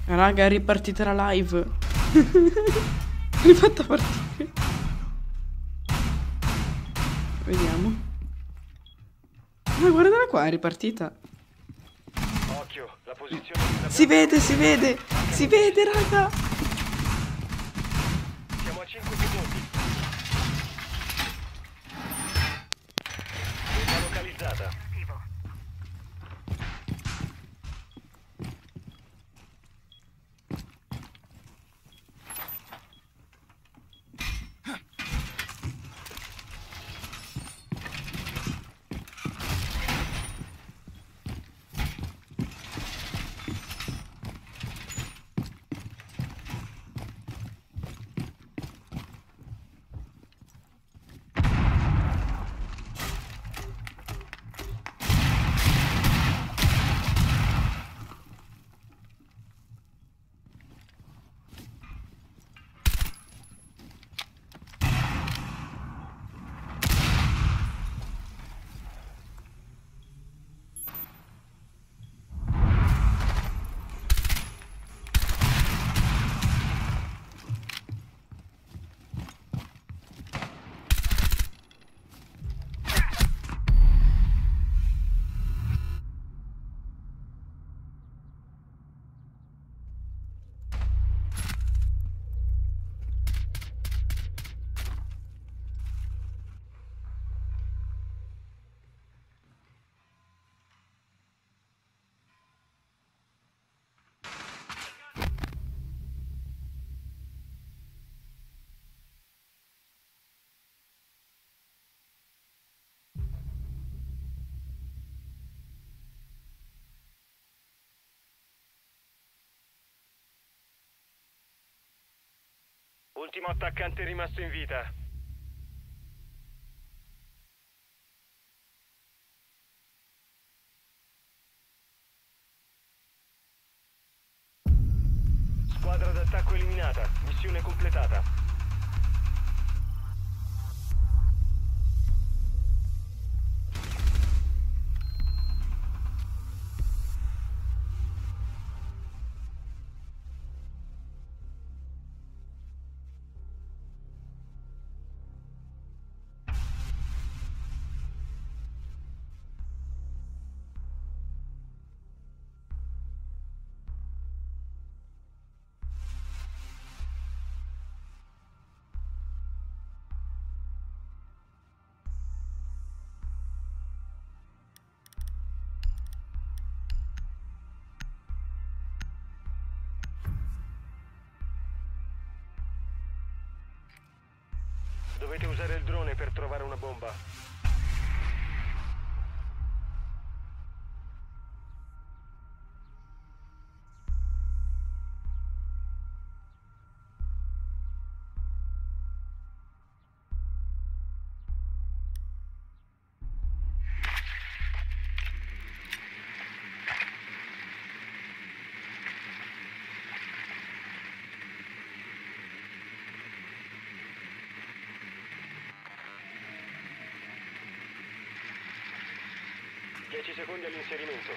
Raga, è ripartita la live. Rifatta partire. Vediamo. Ma guardala qua, è ripartita. Occhio, la posizione Si vede, si vede. Si vede, raga. Siamo a 5 secondi. Bomba localizzata. Ultimo attaccante rimasto in vita. Squadra d'attacco eliminata. Missione completata. Dovete usare il drone per trovare una bomba. Secondi all'inserimento.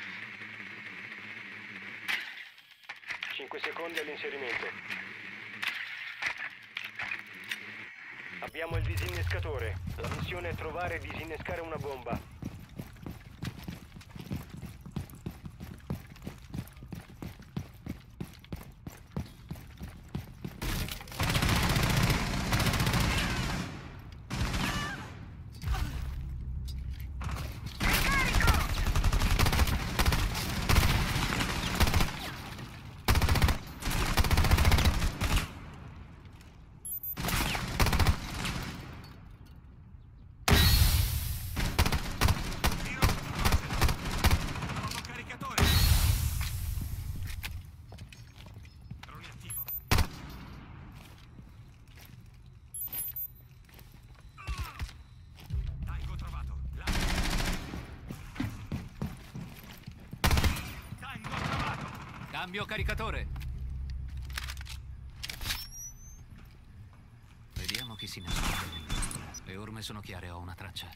5 secondi all'inserimento. Abbiamo il disinnescatore. La missione è trovare e disinnescare una bomba. Cambio caricatore. Vediamo chi si nasconde. Le orme sono chiare, ho una traccia.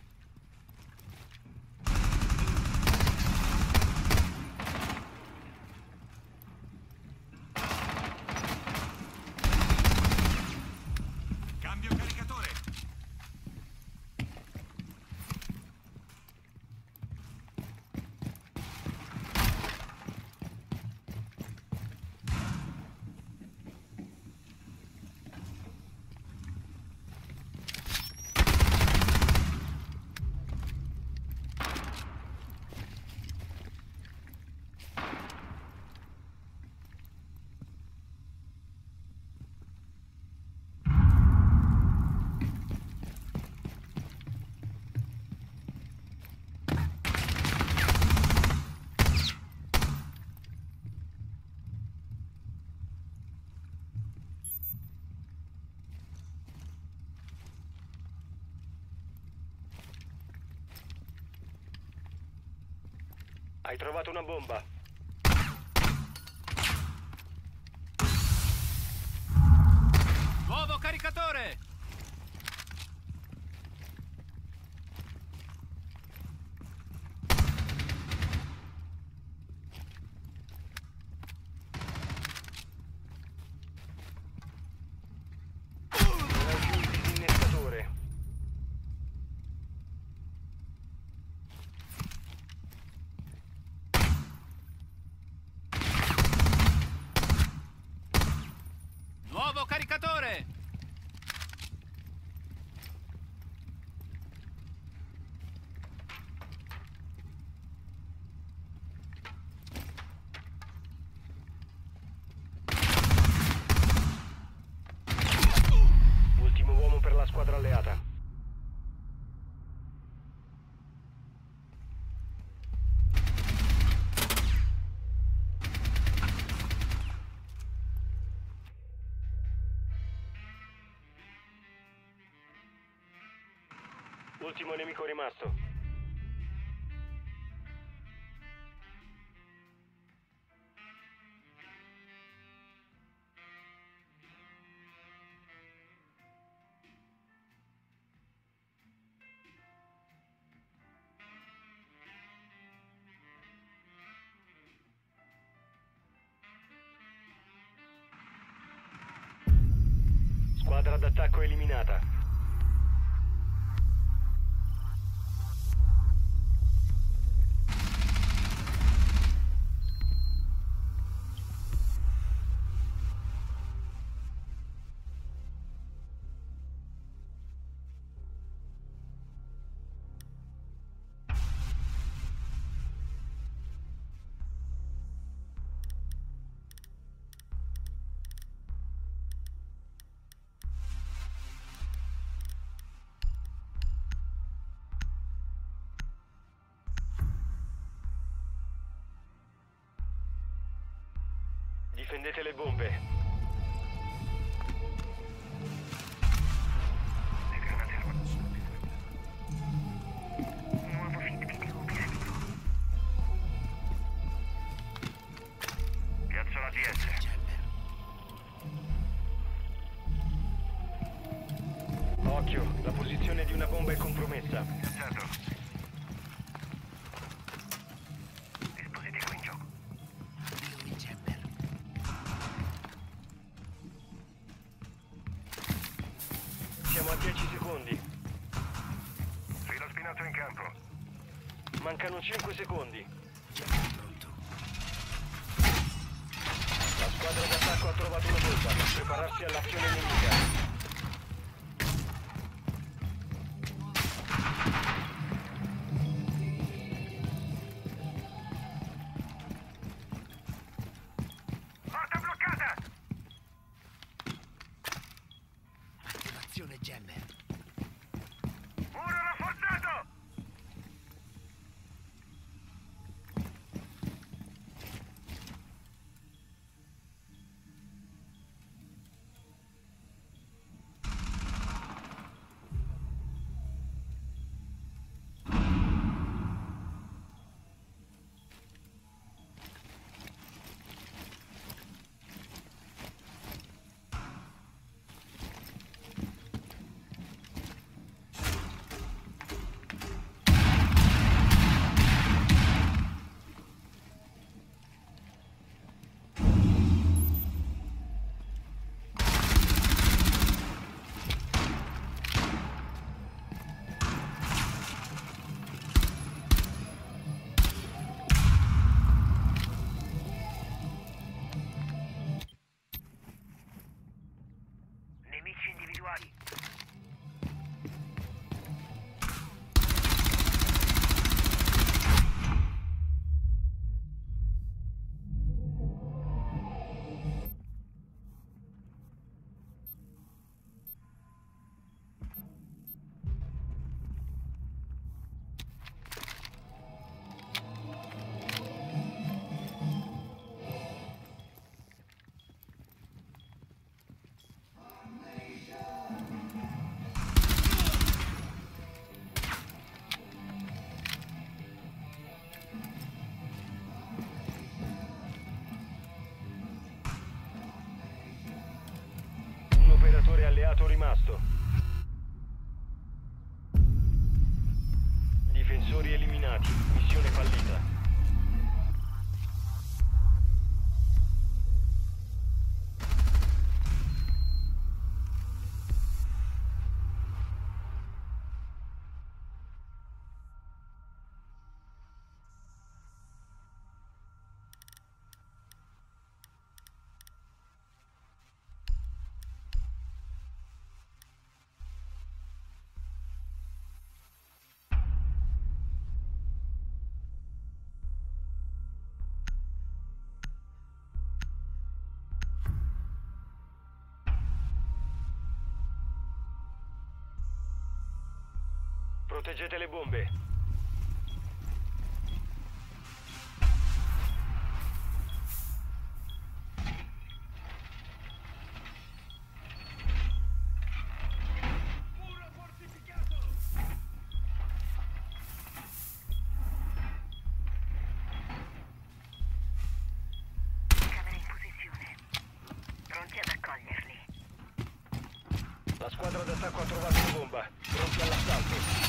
Hai trovato una bomba. Nuovo caricatore! Non hai più il disinnescatore. Nuovo caricatore! Ultimo uomo per la squadra alleata. Ultimo nemico rimasto. Squadra d'attacco eliminata. Difendete le bombe. Nuovo feedback operativo. Piazzo la DS. Occhio, la posizione di una bomba è compromessa. Piazzato. Dispositivo in gioco. Siamo a 10 secondi. Filo spinato in campo. Mancano 5 secondi. La squadra d'attacco ha trovato una bomba. Prepararsi all'azione nemica. Porta bloccata! Attivazione Jammer. Muro rafforzato! alleato rimasto. Difensori eliminati. Missione fallita. Proteggete le bombe. Muro fortificato! Camera in posizione. Pronti ad accoglierli. La squadra d'attacco ha trovato una bomba. Pronti all'assalto.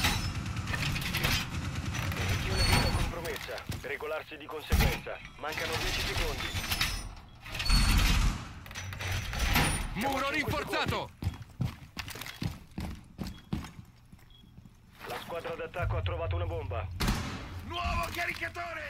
Posizione vita compromessa. Regolarsi di conseguenza. Mancano 10 secondi. Muro rinforzato! La squadra d'attacco ha trovato una bomba. Nuovo caricatore!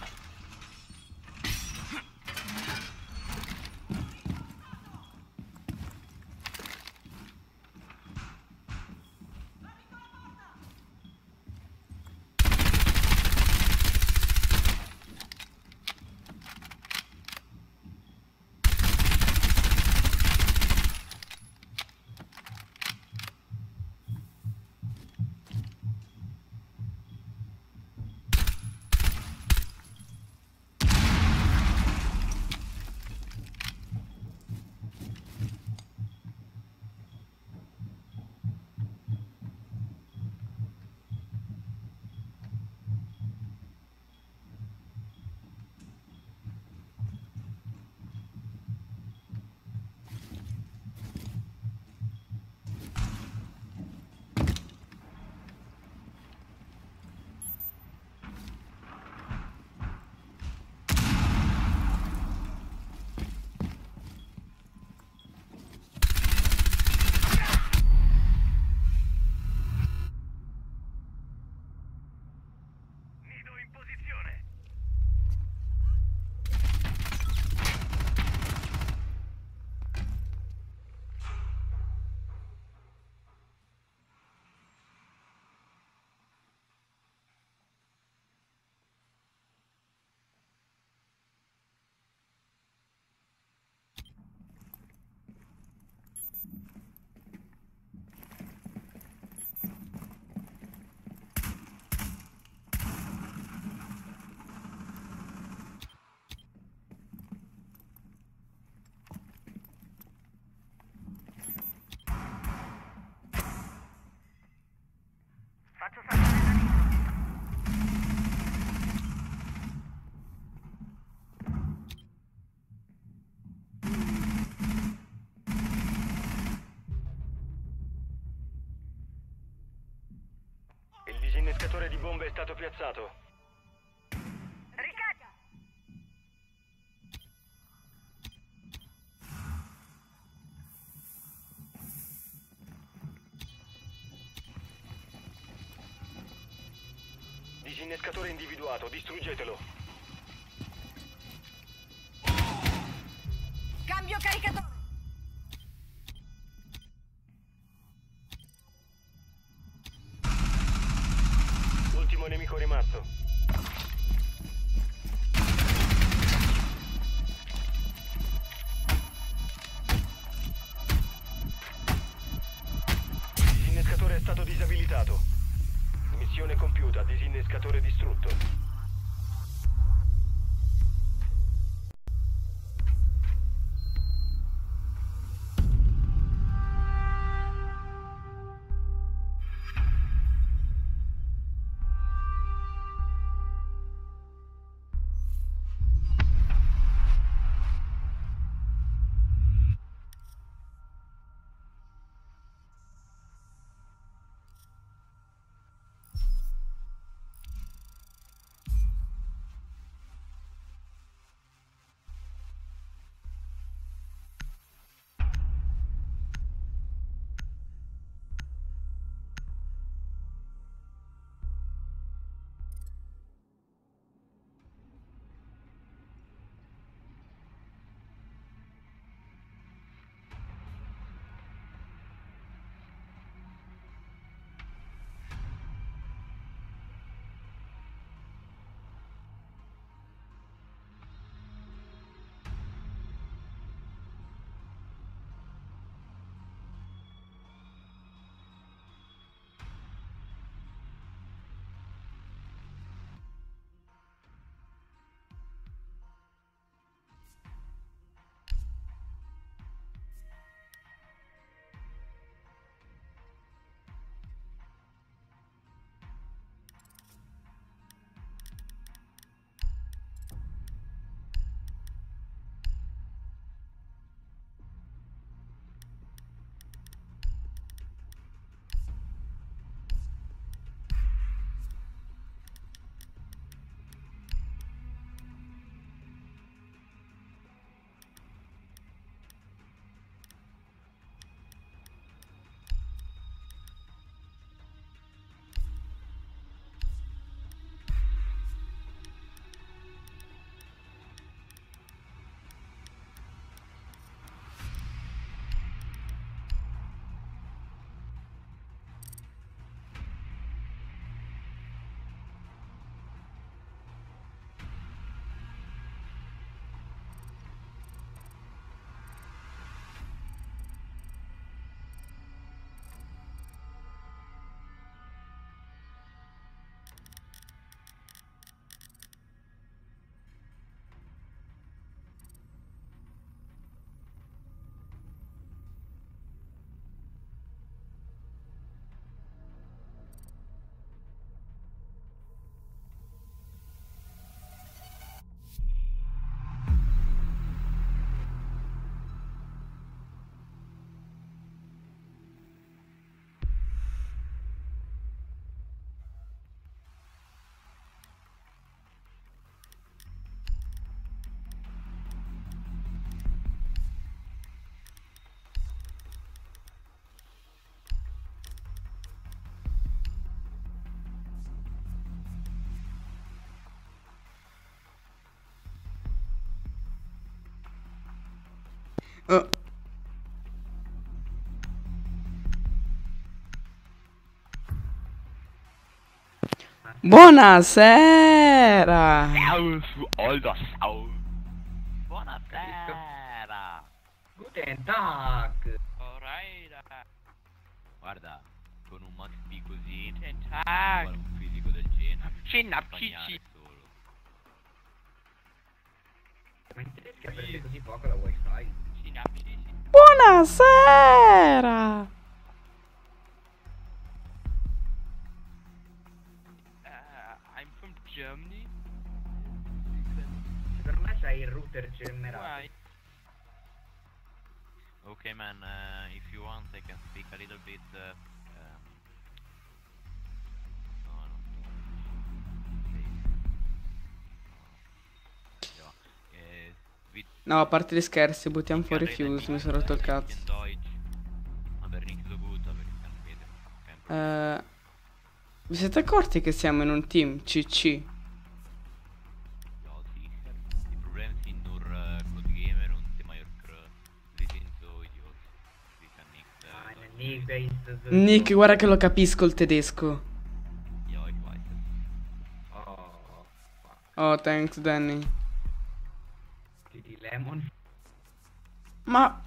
Nido in posizione! Faccio saltare la nemico. Il disinnescatore di bombe è stato piazzato. Ricarica! Disinnescatore individuato, distruggetelo. Cambio caricatore! Ultimo nemico rimasto. Disinnescatore è stato disabilitato. Missione compiuta, disinnescatore distrutto. Oh. Buonasera. Ciao su Olda, ciao. Buonasera. Guten Tag! Alright. Guarda, con un Max P così, guarda un fisico del genere. Cina Picci. solo. Ma in tedesco prende così poco la wifi? Cina Picci. Buonasera. I'm from Germany. Secondo me c'hai il router gemerato. Why? Okay, man. If you want, I can speak a little bit. No, no. Okay. No, a parte gli scherzi, buttiamo fuori Fuse, mi sono rotto il cazzo. Vi siete accorti che siamo in un team CC? Ja, sicher. Die Probleme sind nur Code Gamer und die Mallorca. Die sind so Idioten. Die kann nichts. Nick, guarda che lo capisco il tedesco. Ja, ich weiß es. Oh, fuck. Oh, thanks, Danny. TD Lemon. Ma...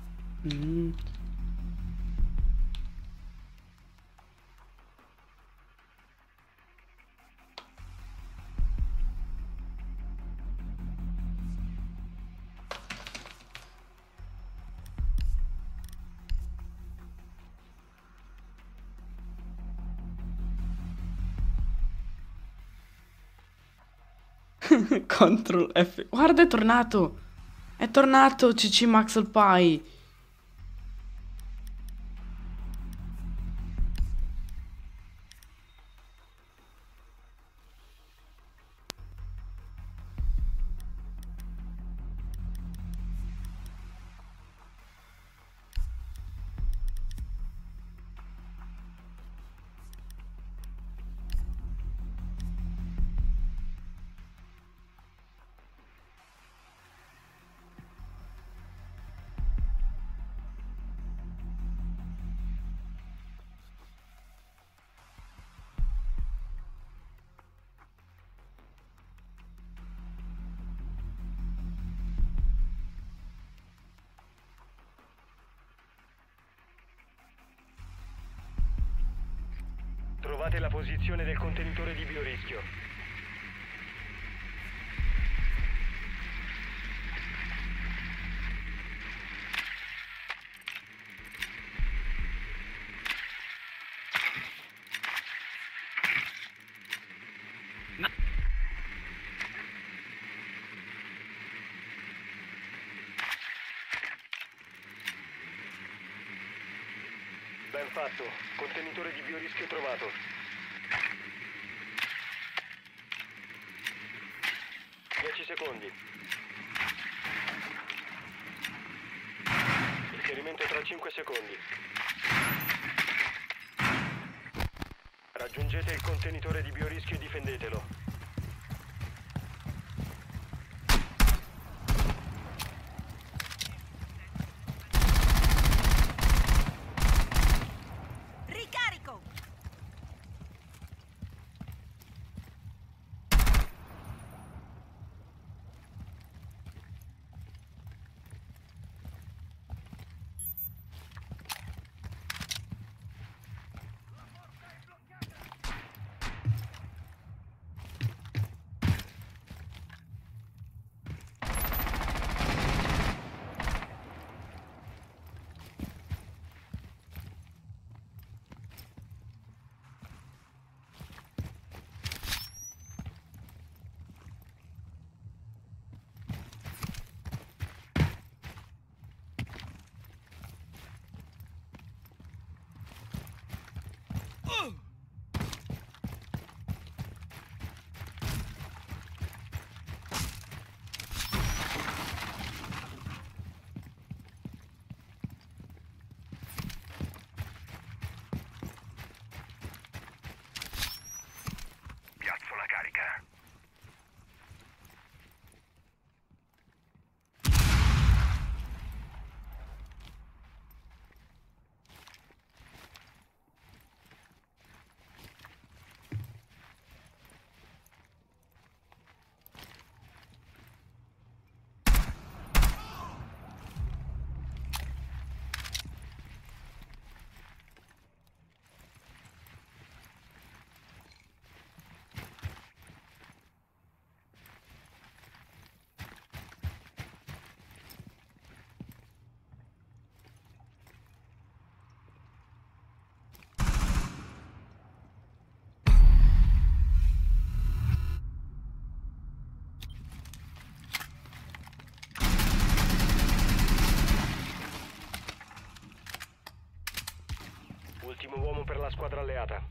Control F. Guarda, è tornato. È tornato CC Maxwell Pie. Trovate la posizione del contenitore di biorischio. Ben fatto. Contenitore di biorischio trovato. Dieci secondi. Inserimento tra 5 secondi. Raggiungete il contenitore di biorischio e difendetelo. Ricarico! squadra alleata.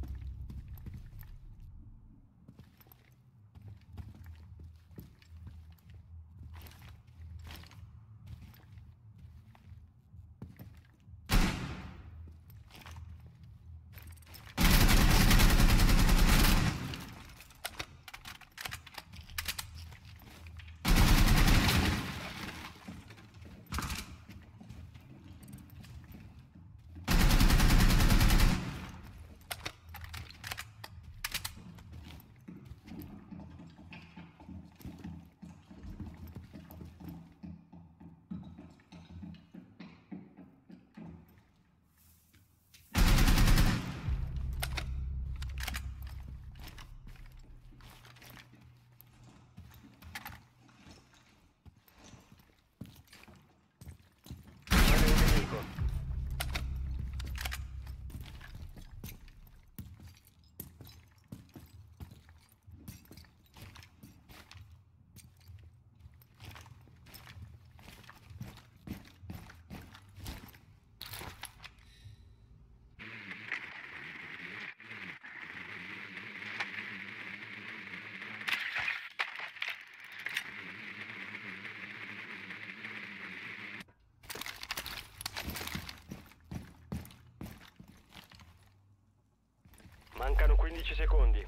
Mancano 15 secondi.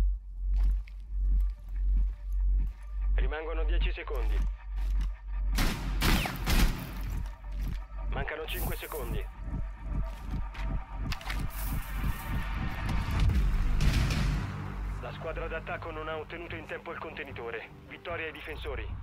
Rimangono 10 secondi. Mancano 5 secondi. La squadra d'attacco non ha ottenuto in tempo il contenitore. Vittoria ai difensori.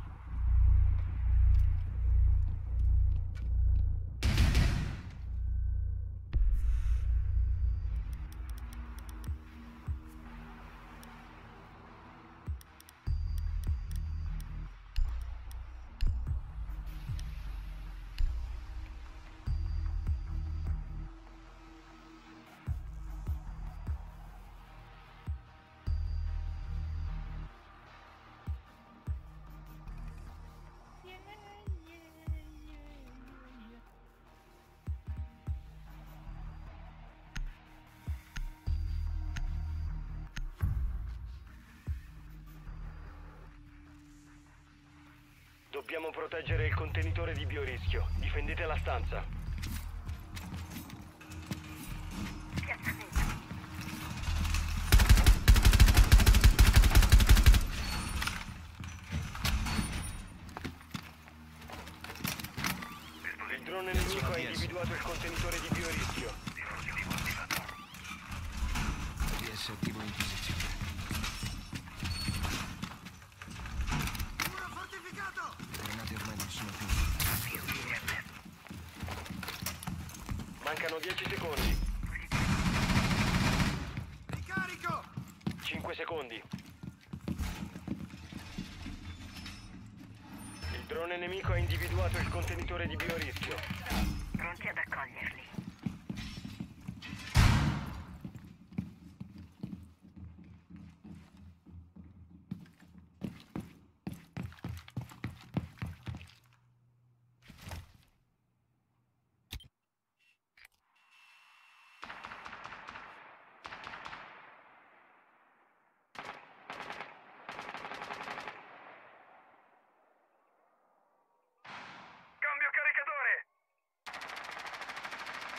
Dobbiamo proteggere il contenitore di biorischio. Difendete la stanza. Il drone nemico ha individuato il contenitore di biorischio. DS attivo in posizione. Le granate ormai non sono più. Mancano 10 secondi. Ricarico! 5 secondi. Il drone nemico ha individuato il contenitore di biorischio. Pronti ad accoglierli. Cambio caricatore!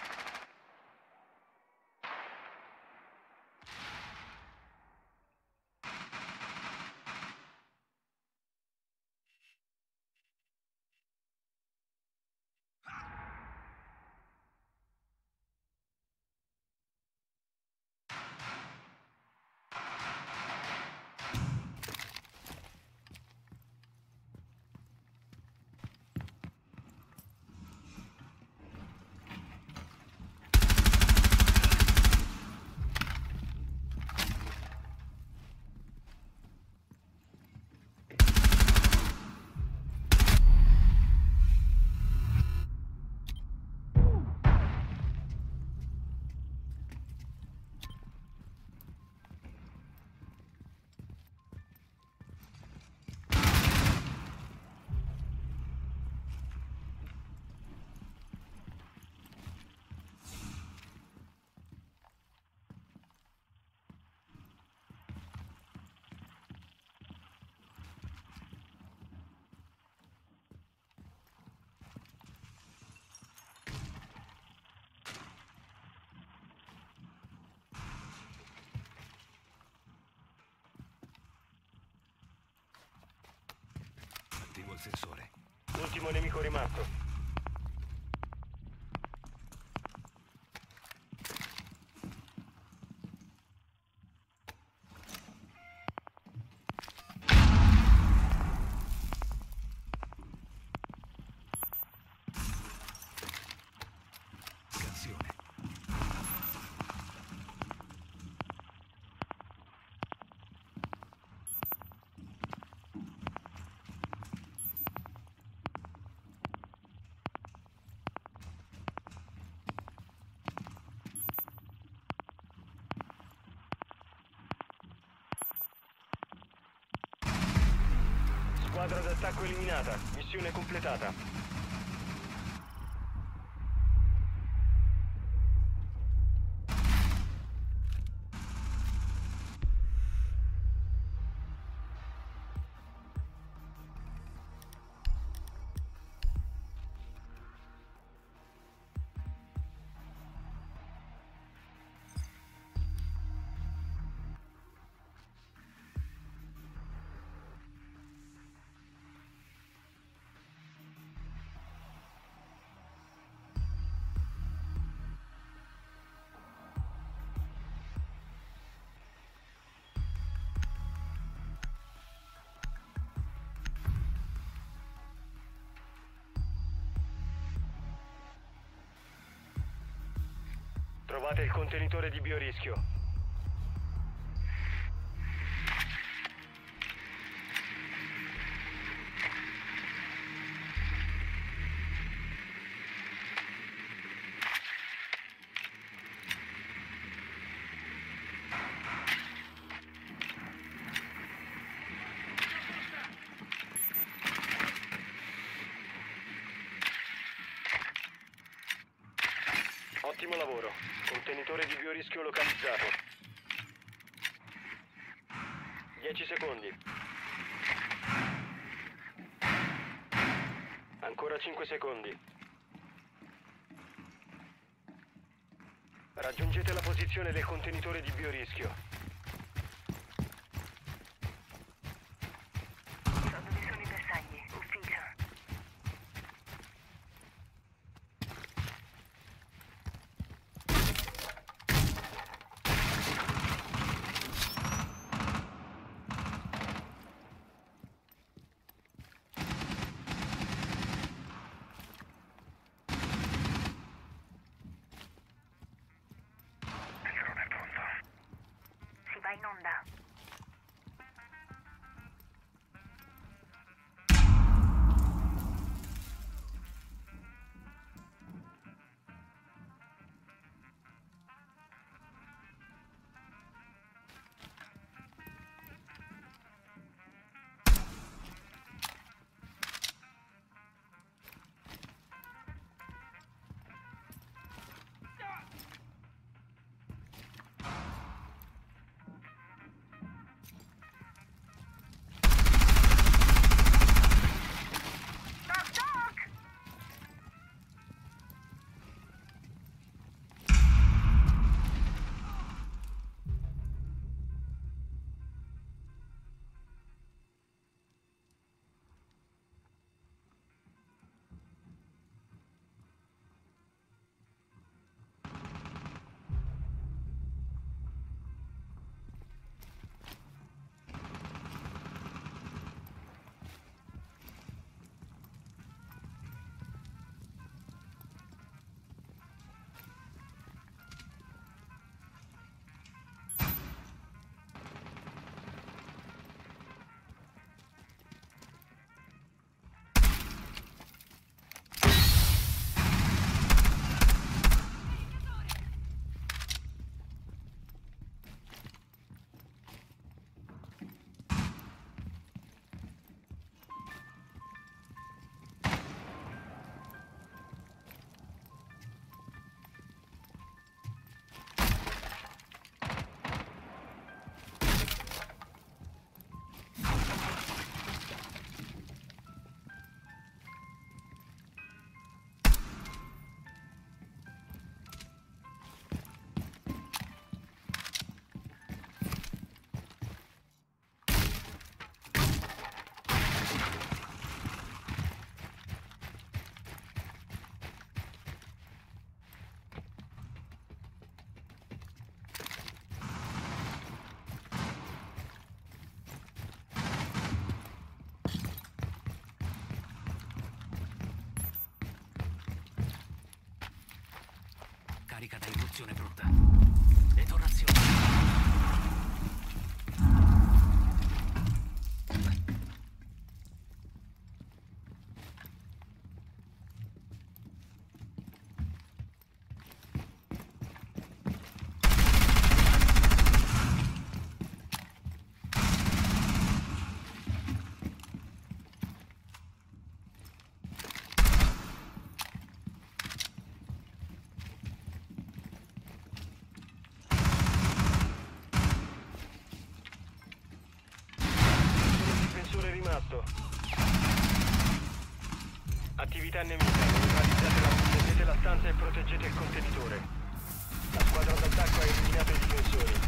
col sensore. Ultimo nemico rimasto. Scansione. Squadra d'attacco eliminata. Missione completata. Trovate il contenitore di biorischio. Ottimo lavoro. Contenitore di biorischio localizzato. 10 secondi. Ancora 5 secondi. Raggiungete la posizione del contenitore di biorischio. So dove sono i bersagli. Ufficio. carica da irruzione brutta. Detonazione. Attività nemica, neutralizzate la stanza e proteggete il contenitore. La squadra d'attacco ha eliminato i difensori.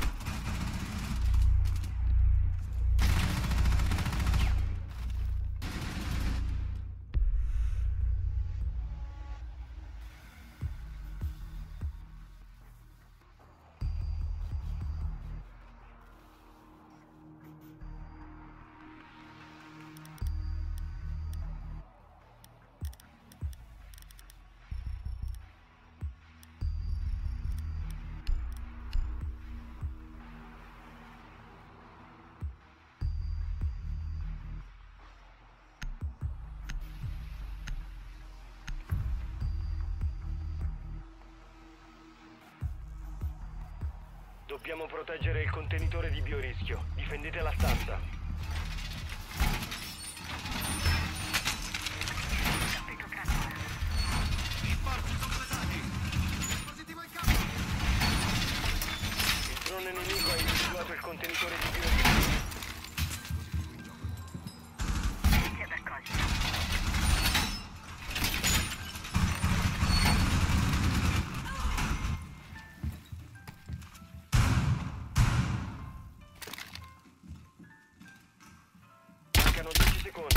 Dobbiamo proteggere il contenitore di biorischio. Difendete la stanza. Il drone nemico ha individuato il contenitore di biorischio. Inizia ad accogliere. Mancano 10 secondi.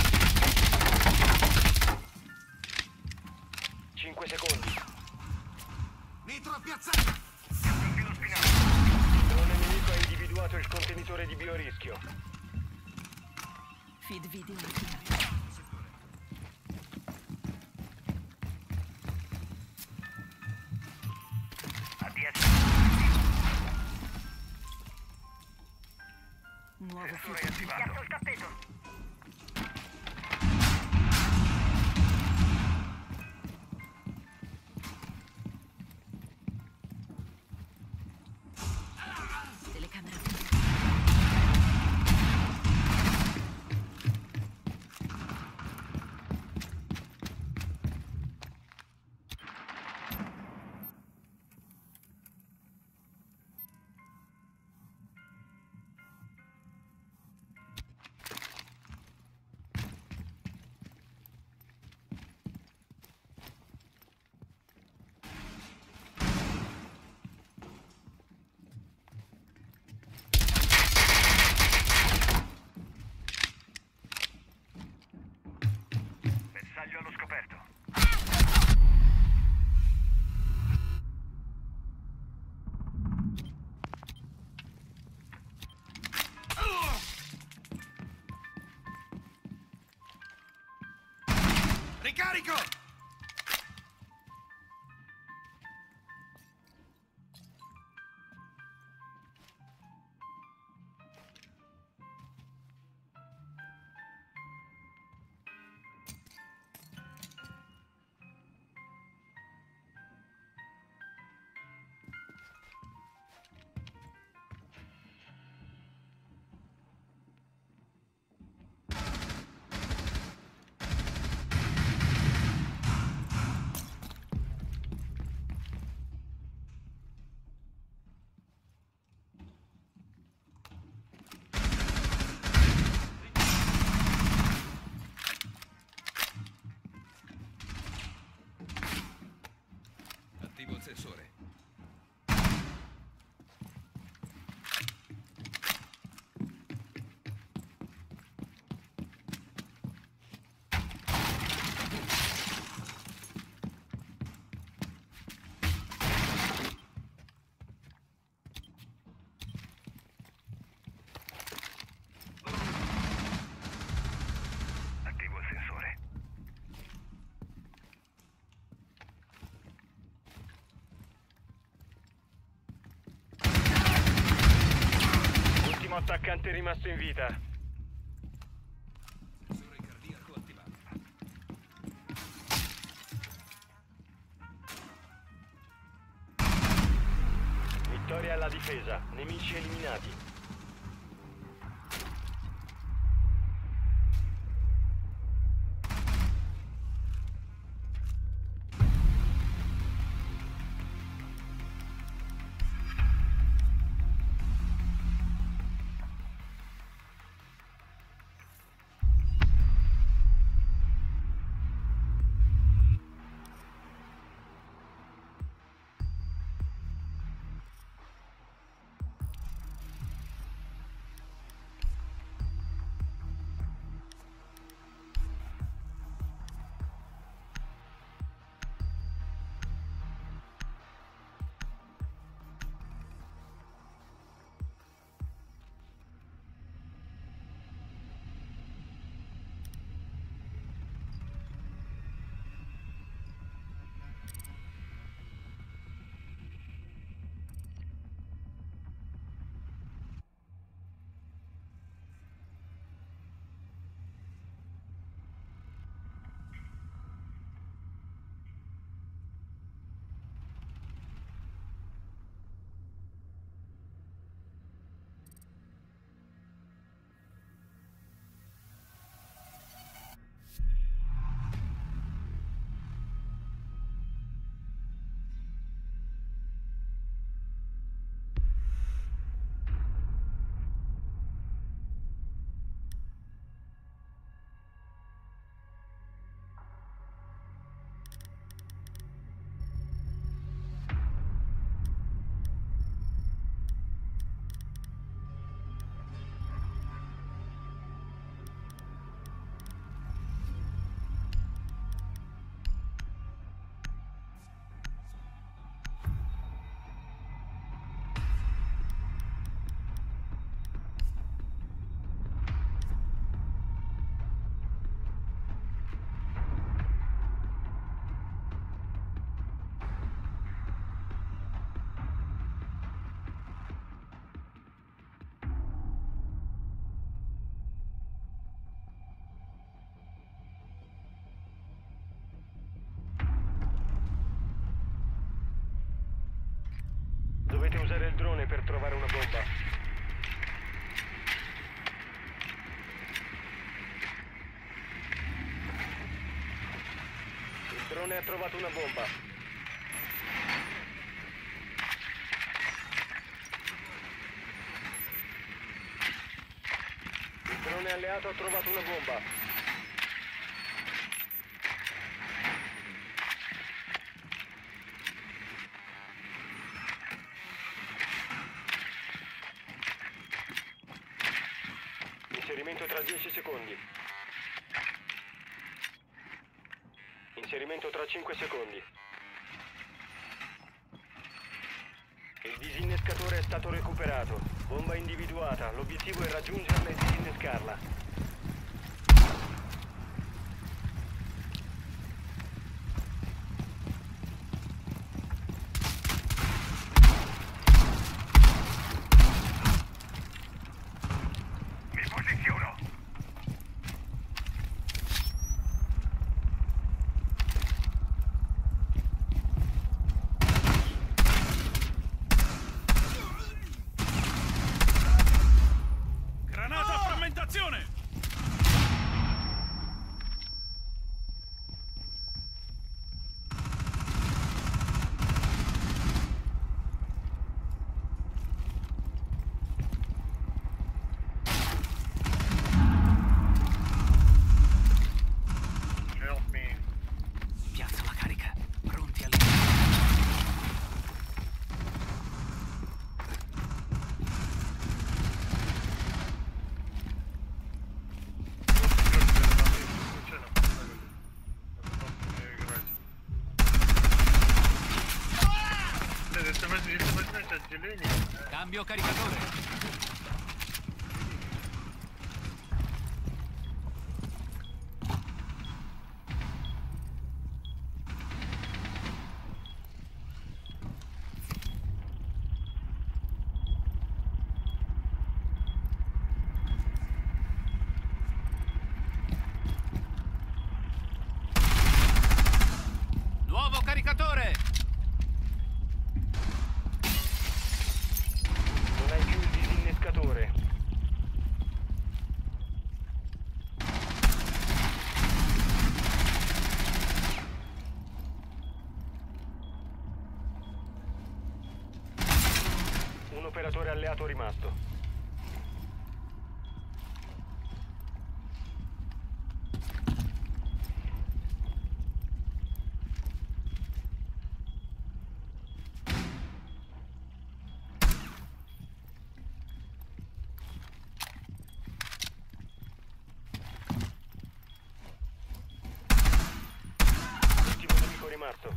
5 secondi. Nitro piazzato! Il drone nemico ha individuato il contenitore di biorischio. Feed video attivato. Nuovo feed. Piazzo il tappeto. Telecamera. Bersaglio allo scoperto. Ricarico! Attivo il sensore. Attivo il sensore. attaccante è rimasto in vita. Vittoria alla difesa, nemici eliminati. Dovete usare il drone per trovare una bomba. Il drone ha trovato una bomba. Il drone alleato ha trovato una bomba. Inserimento tra 10 secondi. Inserimento tra 5 secondi. Il disinnescatore è stato recuperato. Bomba individuata. L'obiettivo è raggiungerla e disinnescarla. Piazza la carica. Pronti al... Cambio caricatore. operatore alleato rimasto. Ultimo nemico rimasto.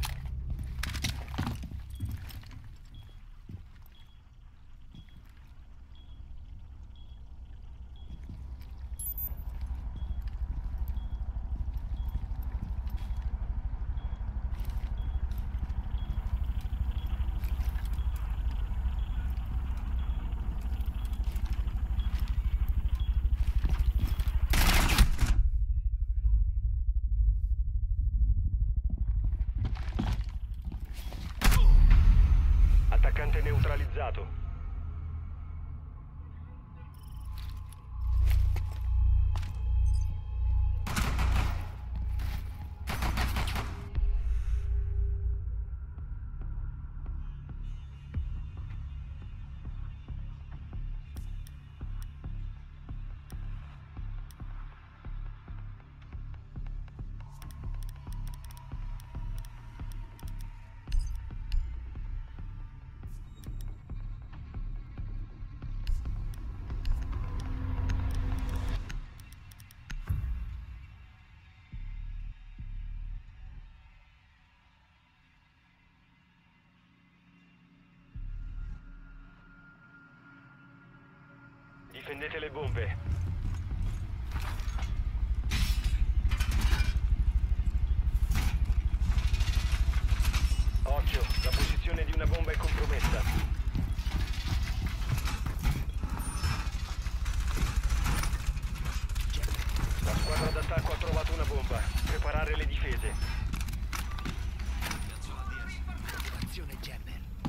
Attaccante neutralizzato. Difendete le bombe. Occhio, la posizione di una bomba è compromessa. La squadra d'attacco ha trovato una bomba. Preparare le difese. Attivazione Jammer.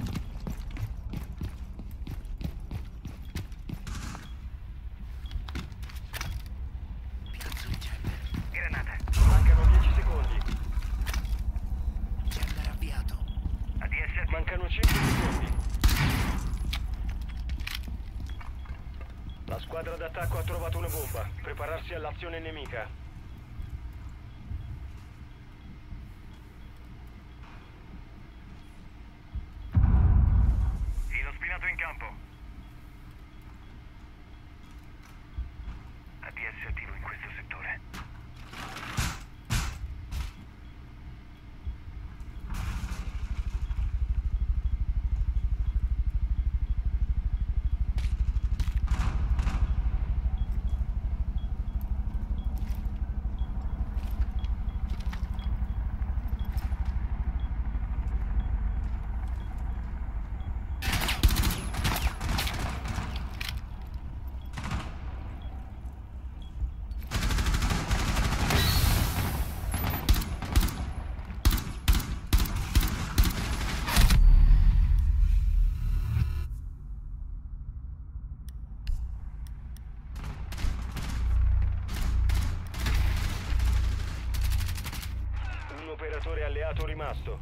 Piazzo il Jammer. Granata. Mancano 10 secondi. Jammer avviato. ADS. Mancano 5 secondi. La squadra d'attacco ha trovato una bomba. Prepararsi all'azione nemica. Filo spinato in campo. ADS attivo in questo settore. Un operatore alleato rimasto.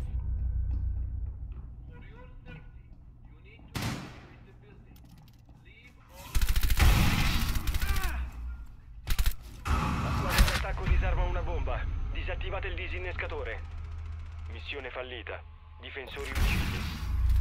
La squadra d'attacco disarma una bomba. Disattivate il disinnescatore. Missione fallita. Difensori uccisi.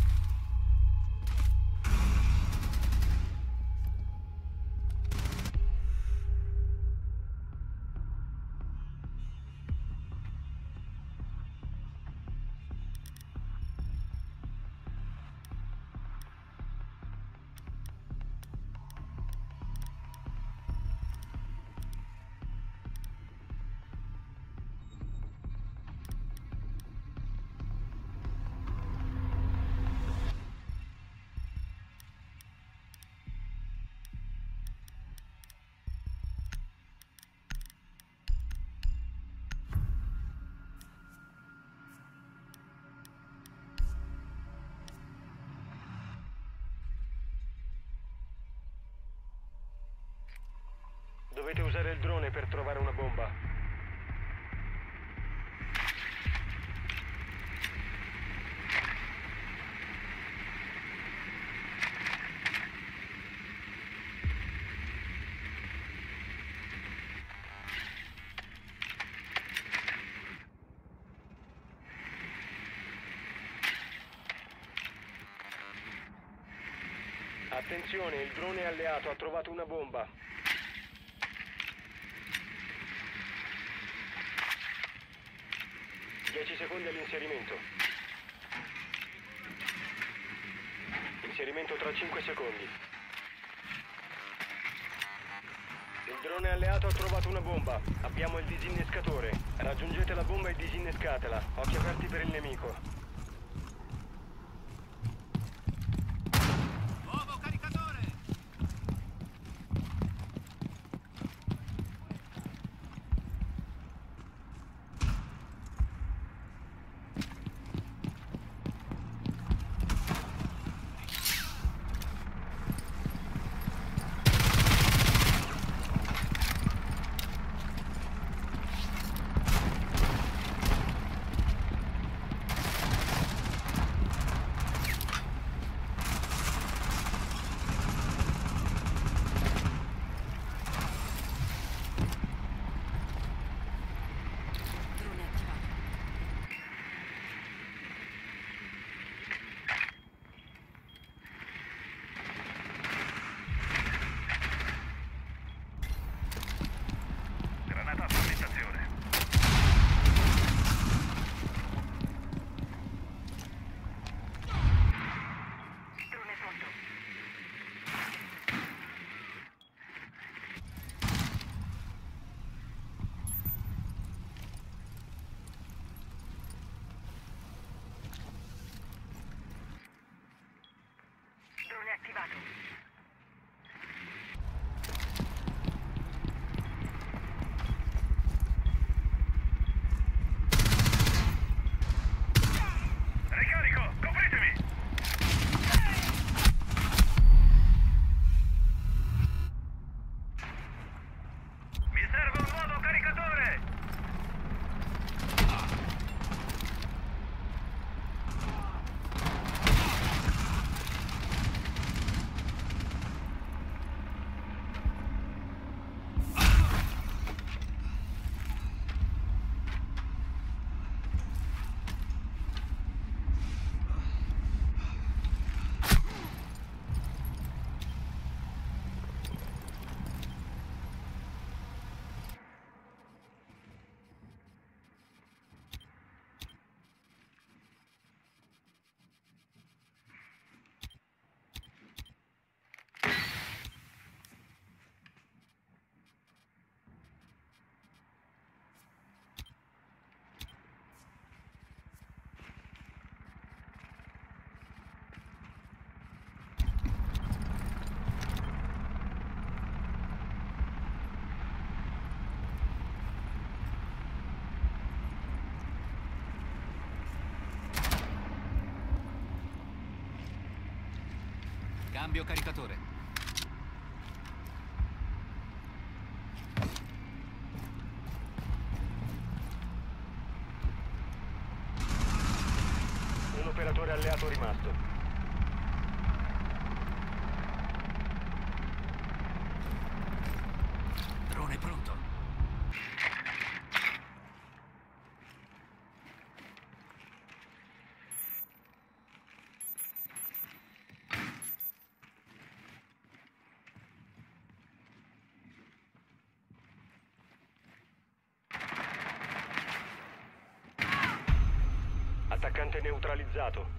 Dovete usare il drone per trovare una bomba. Attenzione, il drone alleato ha trovato una bomba. Dieci secondi all'inserimento. Inserimento tra 5 secondi. Il drone alleato ha trovato una bomba. Abbiamo il disinnescatore. Raggiungete la bomba e disinnescatela. Occhi aperti per il nemico. Nuovo caricatore! Drone attivato. Granata a frammentazione. Drone pronto. Drone attivato. Ricarico, copritemi! Mi serve un nuovo caricatore! Cambio caricatore. Un operatore alleato rimasto. Drone pronto. Attaccante neutralizzato.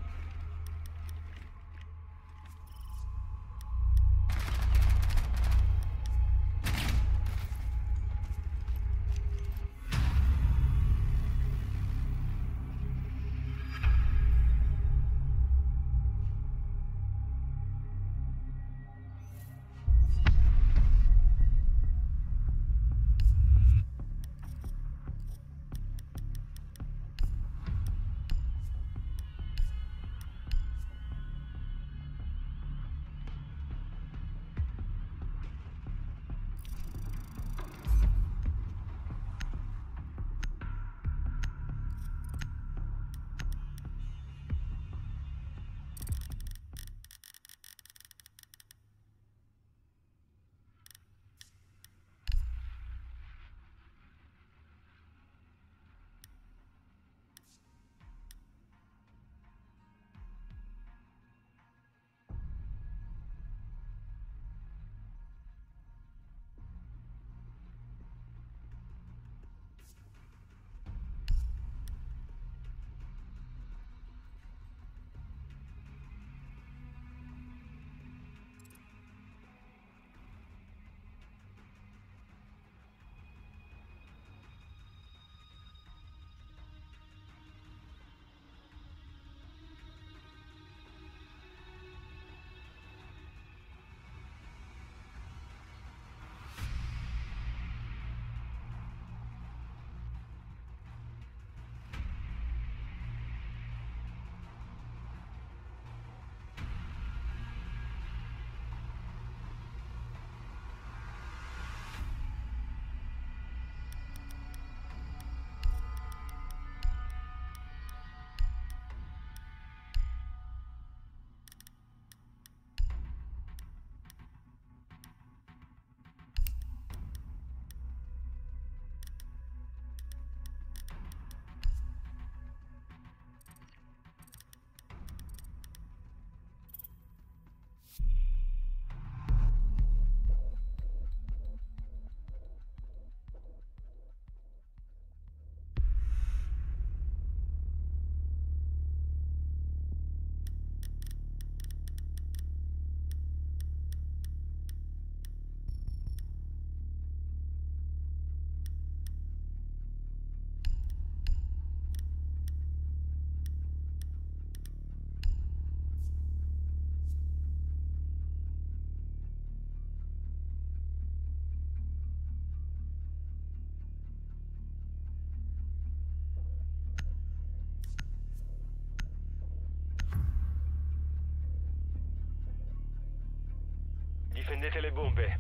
Difendete le bombe.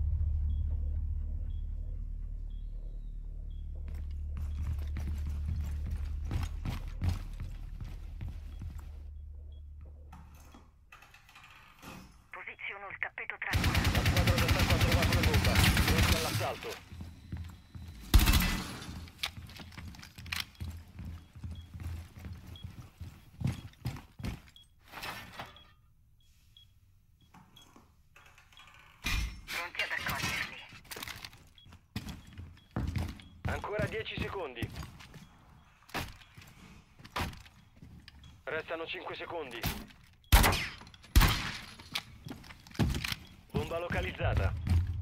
Posiziono il tappeto traccia. La squadra d'attacco ha trovato una bomba. Pronti all'assalto. Pronti ad accoglierli. Ancora 10 secondi. Restano 5 secondi. Bomba localizzata.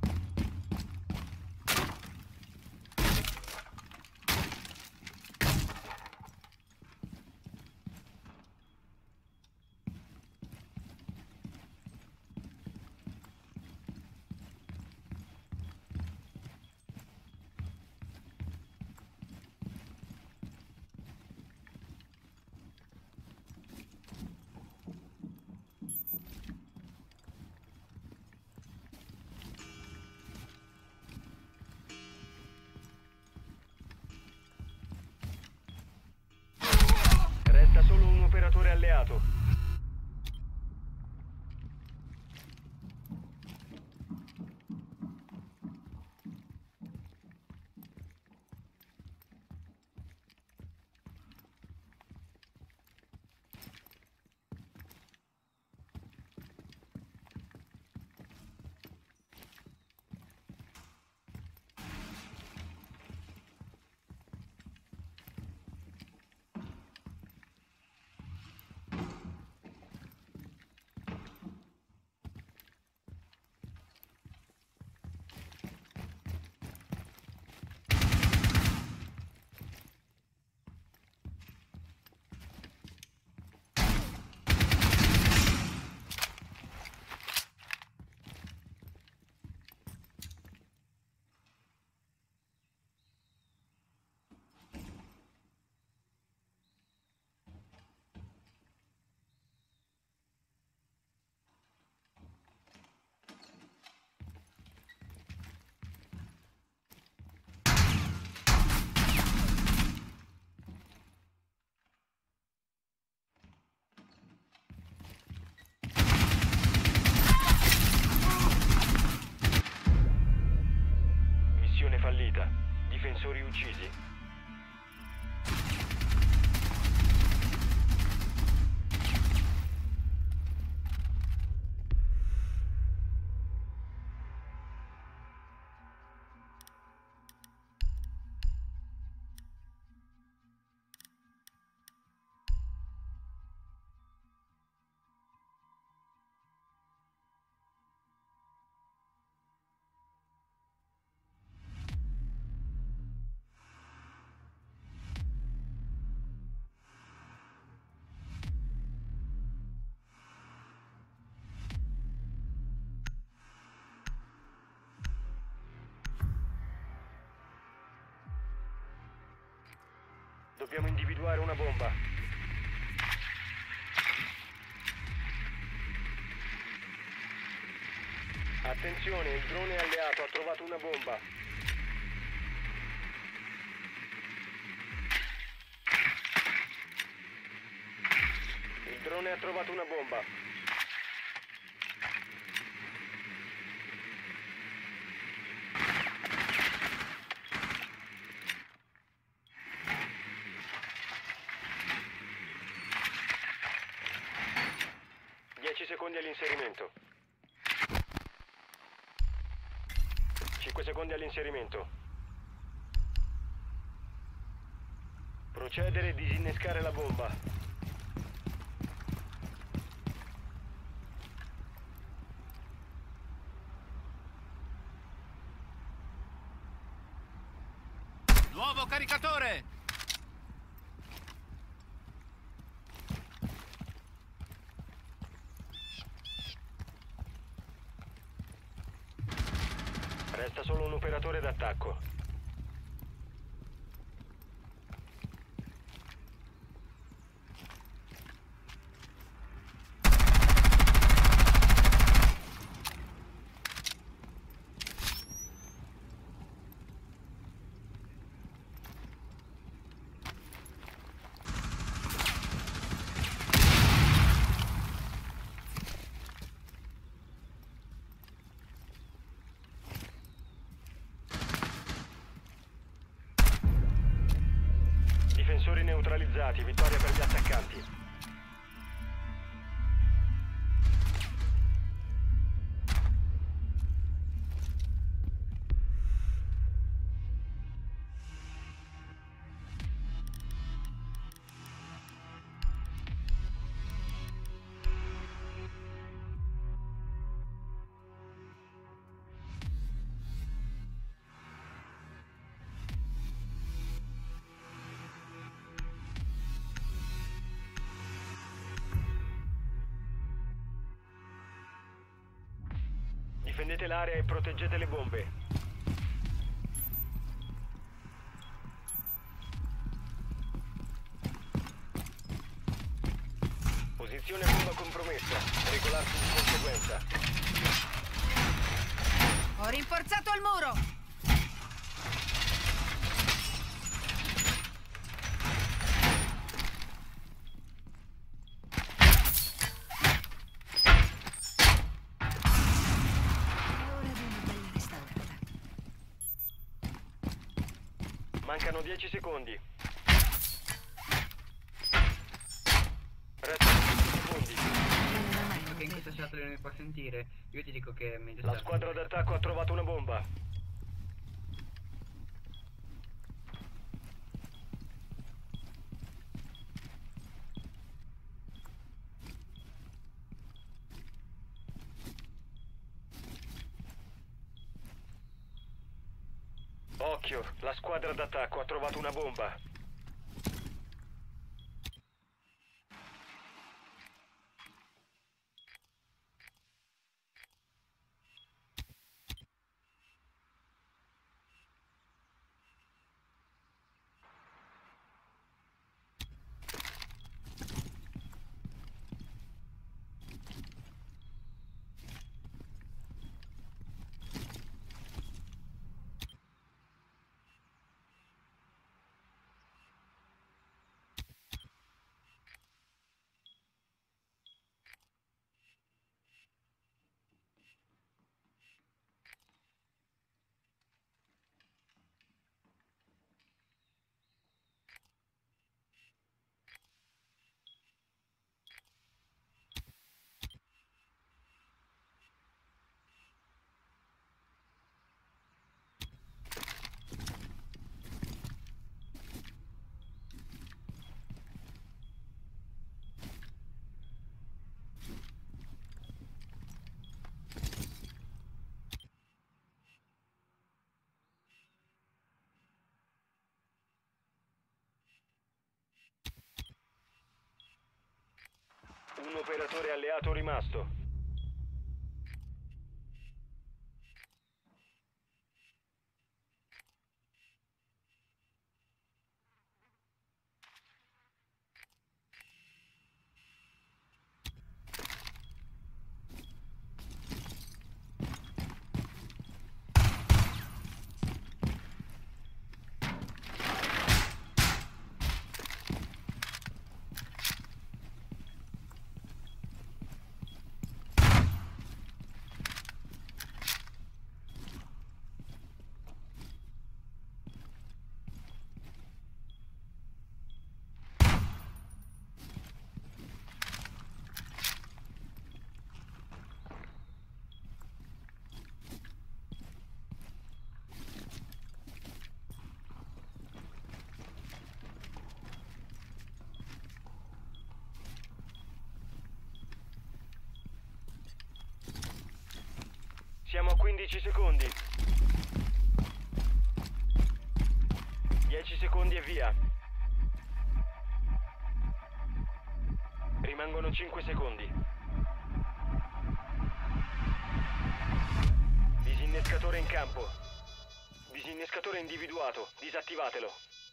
Resta solo un operatore alleato. Missione fallita. Difensori uccisi. Dobbiamo individuare una bomba. Attenzione, il drone alleato ha trovato una bomba. Il drone ha trovato una bomba. Secondi all'inserimento. 5 secondi all'inserimento. Procedere e disinnescare la bomba. Nuovo caricatore! Resta solo un operatore d'attacco. Difendete l'area e proteggete le bombe. Posizione bomba compromessa. Regolarsi di conseguenza. Ho rinforzato il muro! Mancano 10 secondi. Restano 10 secondi. Visto che in questa scatola non mi può sentire, io ti dico che è meglio La stare squadra sempre. d'attacco ha trovato una bomba. Occhio, la squadra d'attacco ha trovato una bomba. Un operatore alleato rimasto. Siamo a 15 secondi. 10 secondi e via. Rimangono 5 secondi. Disinnescatore in campo. Disinnescatore individuato. Disattivatelo.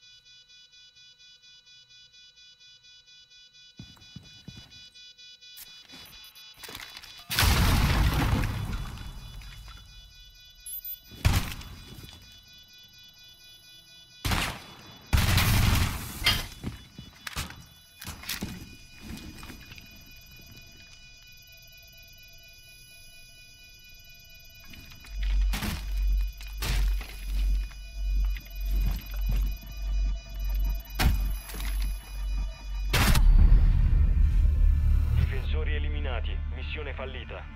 Difensori eliminati. Missione fallita.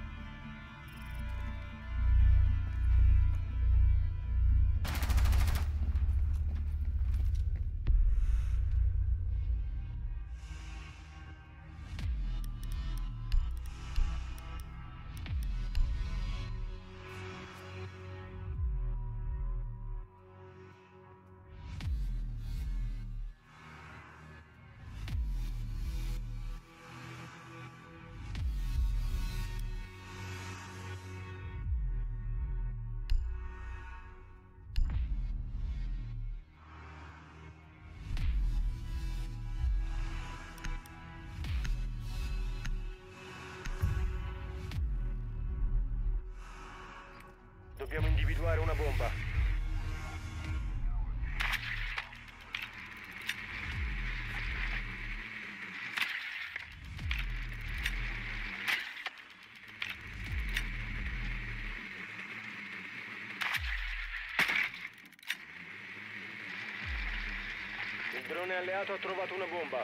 Dobbiamo individuare una bomba. Il drone alleato ha trovato una bomba.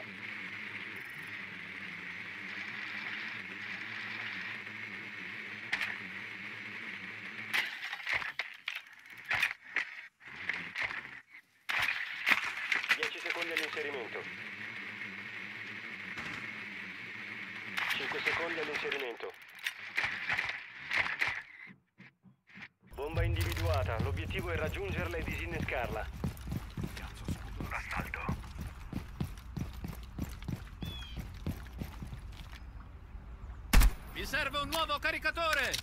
All'inserimento. 5 secondi all'inserimento. Bomba individuata. L'obiettivo è raggiungerla e disinnescarla. Cazzo, scudo d'assalto. Mi serve un nuovo caricatore!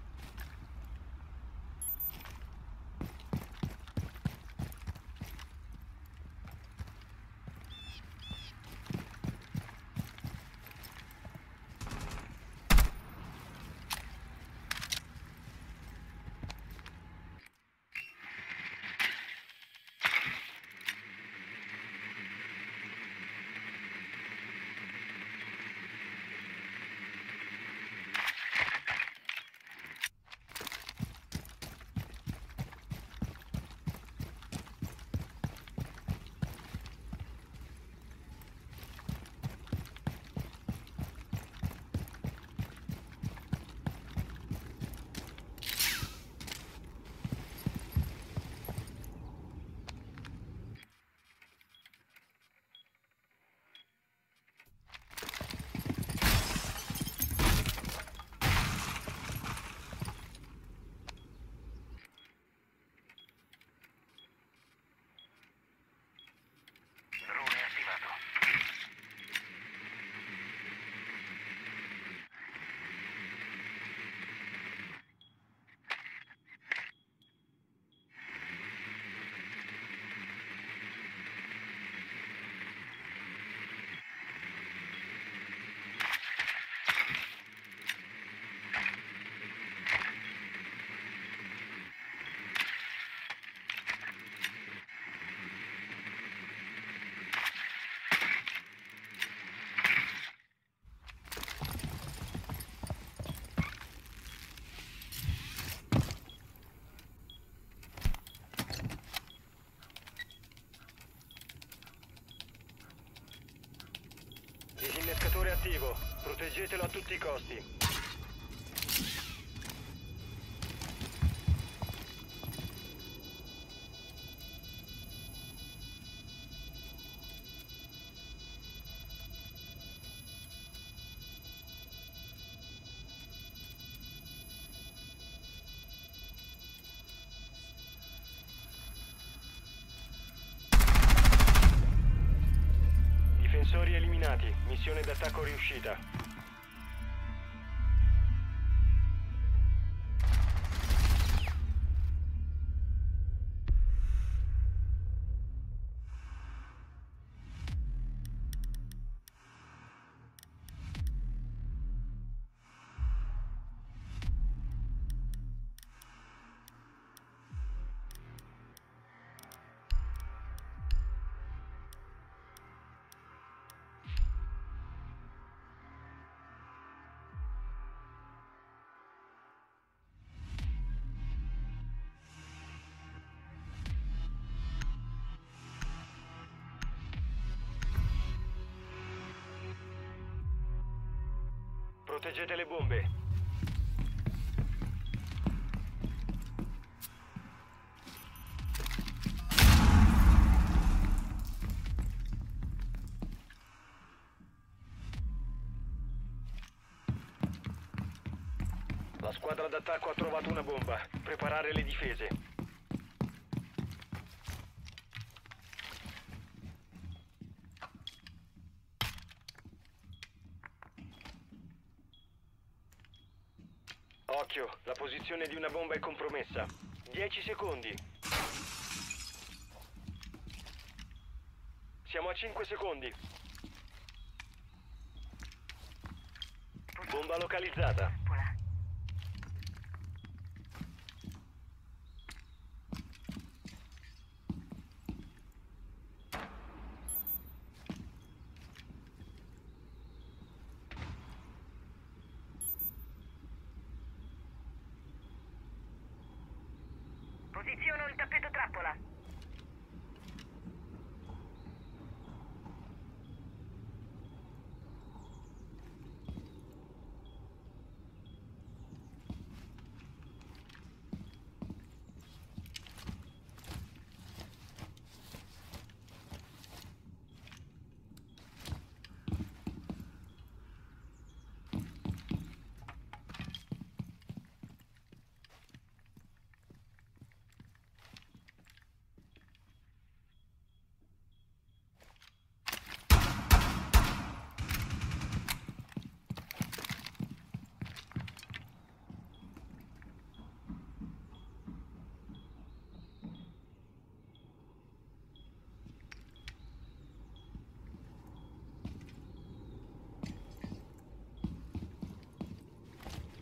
Drone attivato. Disinnescatore attivo. Proteggetelo a tutti i costi. Difensori eliminati. Missione d'attacco riuscita. Proteggete le bombe. La squadra d'attacco ha trovato una bomba. Preparare le difese. Occhio, la posizione di una bomba è compromessa. 10 secondi. Siamo a 5 secondi. Bomba localizzata. Posiziono il tappeto trappola.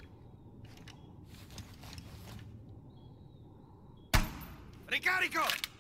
Ricarico!